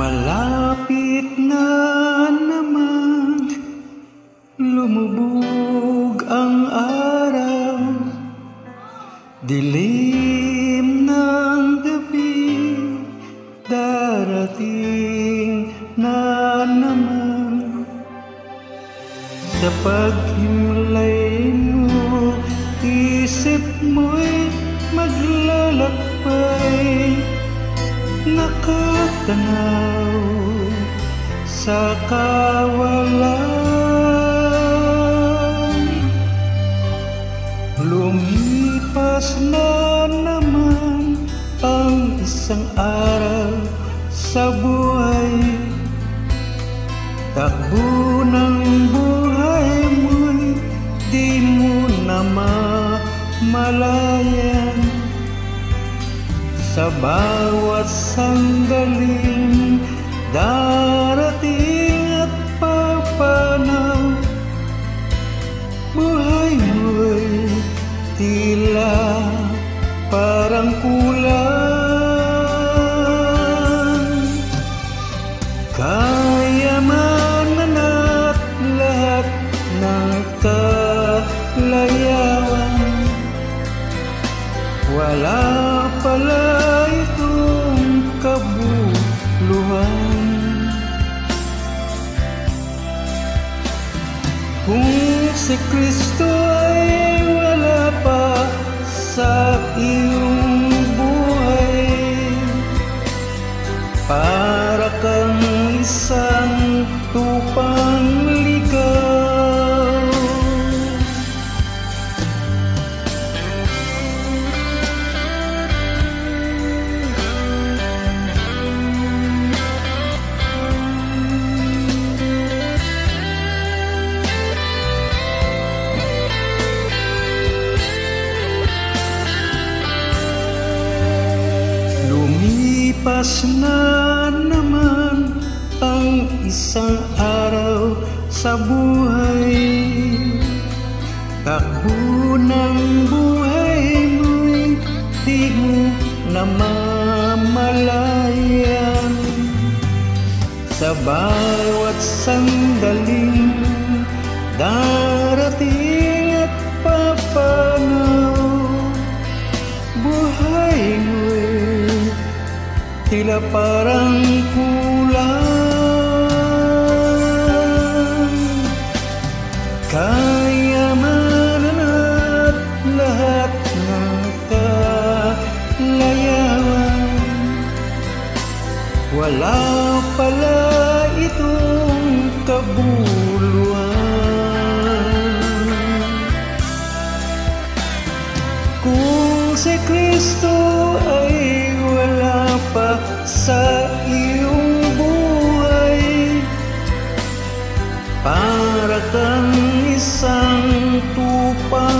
Malapit na naman lumubog ang araw, dilim ng gabi darating na naman. Sa paghimlay mo, isip mo'y maglalakbay, nakatanaw sa kawalan. Lumipas na naman ang isang araw sa buhay, takbo ng buhay mo'y di mo na mamalayan. Sa bawat sandaling darating at papanaw, buhay mo'y tila parang kulang. Kayamanan at lahat ng kalayawan, wala pala itong kabuluhan. Kung si Kristo ay wala pa sa iyong buhay, para kang isang tupang ligaw. Lumipas na naman ang isang araw sa buhay, takbo ng buhay mo'y di mo namamalayan. Sa bawat sandaling darating at papanaw, buhay mo'y tila parang kulang. Kayamanan at lahat ng kalayawan, wala pala itong kabuluhan. Kung si Kristo ay wala pa sa iyong buhay, para kang isang tupa